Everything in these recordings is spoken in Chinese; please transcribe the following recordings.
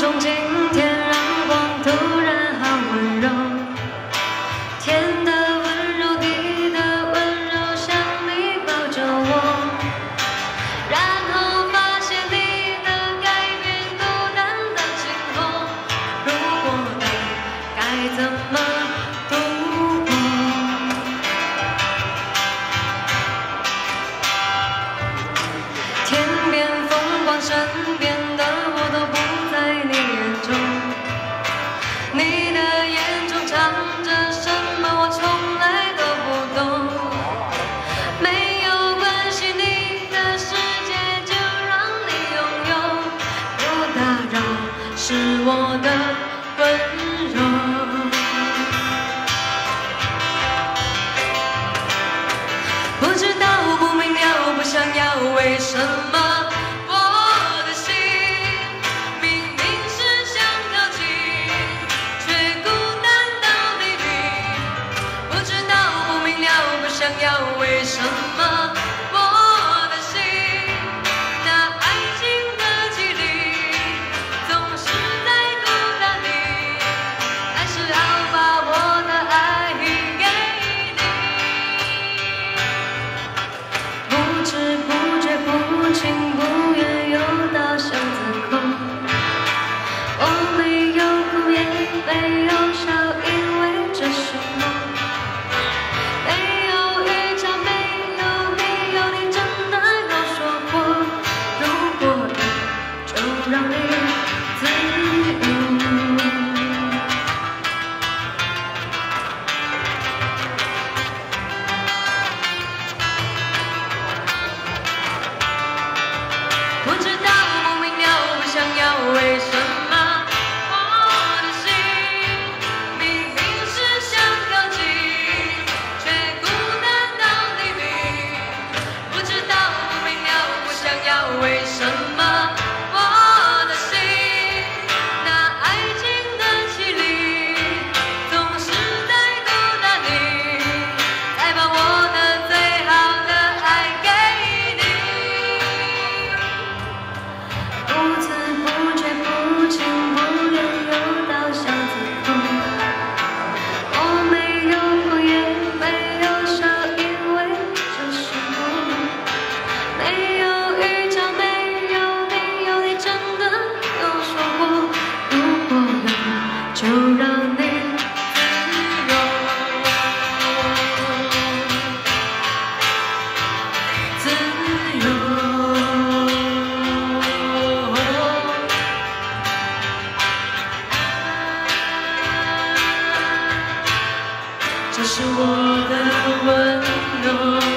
中今天阳光突然好温柔，天的温柔，地的温柔，像你抱着我，然后发现你的改变孤单的今后，如果你该怎么度过？天边风光，身边的我都不在你眼中，你的眼中藏着什么，我从来都不懂。没有关系，你的世界就让你拥有，不打扰是我的温柔。不知道，不明了，不想要，为什么？ 想要为什么我的心那爱情的距离总是在孤单里，还是要把我的爱给你？不知不觉，不情不愿，又到巷子口。我没有哭，也没有笑，因为这是梦。 让你自由。不知道，不明了，不想要，为什么我的心明明是想靠近，却孤单到黎明。不知道，不明了，不想要，为什么？ 就让你自由，这是我的温柔，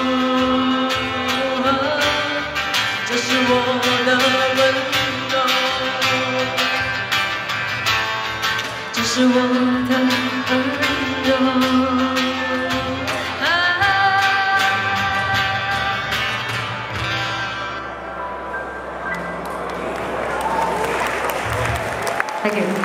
这是我的温柔。 是我的温柔。Thank you.